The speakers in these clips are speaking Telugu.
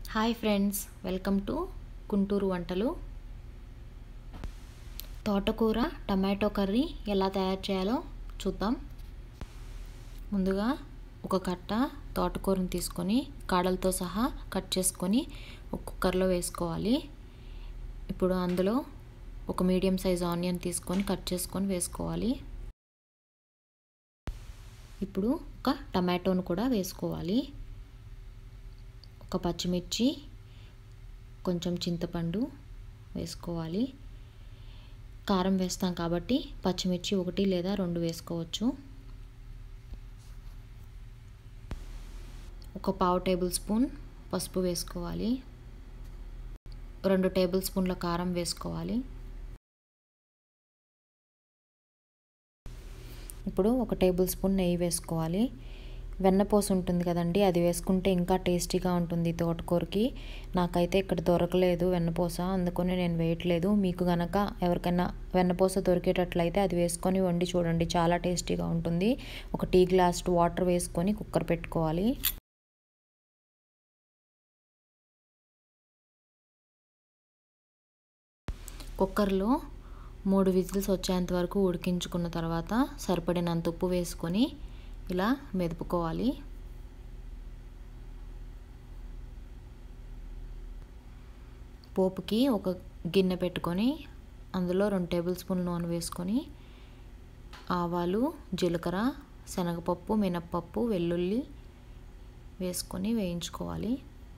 Hi friends, welcome to Guntur వంటలు. తోటకూర టమాటో కర్రీ ఎలా తయారు చేయాలో చూద్దాం. ముందుగా ఒక కట్ట తోటకూరని తీసుకొని కాడలతో సహా కట్ చేసుకొని ఒక కుక్కర్లో వేసుకోవాలి. ఇప్పుడు అందులో ఒక మీడియం సైజ్ ఆనియన్ తీసుకొని కట్ చేసుకొని వేసుకోవాలి. ఇప్పుడు ఒక టమాటోను కూడా వేసుకోవాలి. ఒక పచ్చిమిర్చి, కొంచెం చింతపండు వేసుకోవాలి. కారం వేస్తాం కాబట్టి పచ్చిమిర్చి 1 లేదా 2 వేసుకోవచ్చు. ఒక పావు టేబుల్ స్పూన్ పసుపు వేసుకోవాలి. 2 టేబుల్ స్పూన్ల కారం వేసుకోవాలి. ఇప్పుడు 1 టేబుల్ స్పూన్ నెయ్యి వేసుకోవాలి. వెన్నపూస ఉంటుంది కదండి, అది వేసుకుంటే ఇంకా టేస్టీగా ఉంటుంది తోటకూరకి. నాకైతే ఇక్కడ దొరకలేదు వెన్నపూస, అందుకని నేను వేయట్లేదు. మీకు గనక ఎవరికైనా వెన్నపూస దొరికేటట్లయితే అది వేసుకొని వండి చూడండి, చాలా టేస్టీగా ఉంటుంది. ఒక టీ గ్లాస్ వాటర్ వేసుకొని కుక్కర్ పెట్టుకోవాలి. కుక్కర్లో 3 విజిల్స్ వచ్చేంత వరకు ఉడికించుకున్న తర్వాత సరిపడినంత ఉప్పు వేసుకొని ఇలా మెదుపుకోవాలి. పోపుకి ఒక గిన్నె పెట్టుకొని అందులో 2 టేబుల్ స్పూన్ నూనె వేసుకొని ఆవాలు, జీలకర్ర, శనగపప్పు, మినప్పప్పు, వెల్లుల్లి వేసుకొని వేయించుకోవాలి.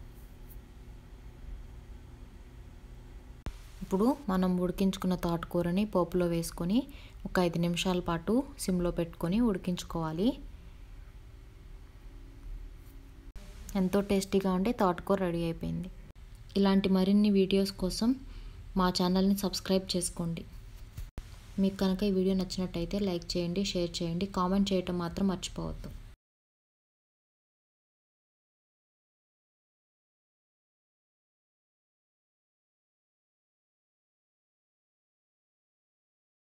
ఇప్పుడు మనం ఉడికించుకున్న తోటకూరని పోపులో వేసుకొని ఒక 5 నిమిషాల పాటు సిమ్లో పెట్టుకొని ఉడికించుకోవాలి. ఎంతో టేస్టీగా ఉండే తోటకూర రెడీ అయిపోయింది. ఇలాంటి మరిన్ని వీడియోస్ కోసం మా ఛానల్ని సబ్స్క్రైబ్ చేసుకోండి. మీకు కనుక ఈ వీడియో నచ్చినట్టయితే లైక్ చేయండి, షేర్ చేయండి, కామెంట్ చేయటం మాత్రం మర్చిపోవద్దు.